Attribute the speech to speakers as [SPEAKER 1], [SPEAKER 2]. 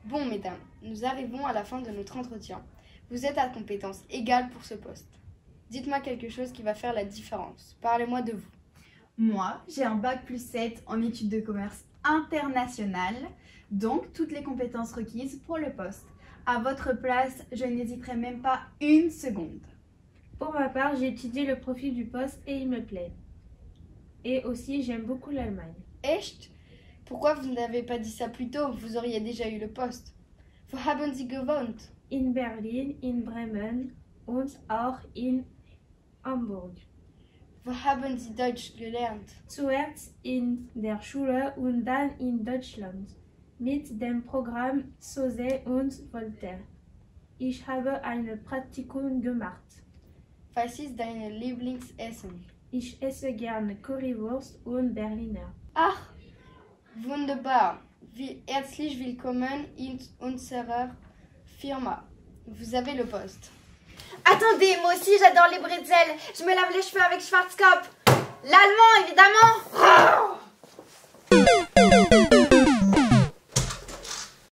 [SPEAKER 1] Bon, mesdames, nous arrivons à la fin de notre entretien. Vous êtes à compétences égales pour ce poste. Dites-moi quelque chose qui va faire la différence. Parlez-moi de vous.
[SPEAKER 2] Moi, j'ai un bac+7 en études de commerce international, donc toutes les compétences requises pour le poste. À votre place, je n'hésiterai même pas une seconde.
[SPEAKER 3] Pour ma part, j'ai étudié le profil du poste et il me plaît. Et aussi, j'aime beaucoup l'Allemagne.
[SPEAKER 1] Echt? Pourquoi vous n'avez pas dit ça plus tôt? Vous auriez déjà eu le poste. Wo haben Sie gewohnt?
[SPEAKER 3] In Berlin, in Bremen und auch in Hamburg.
[SPEAKER 1] Wo haben Sie Deutsch gelernt?
[SPEAKER 3] Zuerst in der Schule und dann in Deutschland mit dem Programm SOSE und Voltaire. Ich habe ein Praktikum gemacht.
[SPEAKER 1] Was ist dein Lieblingsessen?
[SPEAKER 3] Ich esse gerne Currywurst und Berliner.
[SPEAKER 1] Ach, wunderbar. Herzlich willkommen in unserer Firma. Vous avez le poste.
[SPEAKER 4] Attendez, moi aussi j'adore les bretzels. Je me lave les cheveux avec Schwarzkopf. L'allemand, évidemment.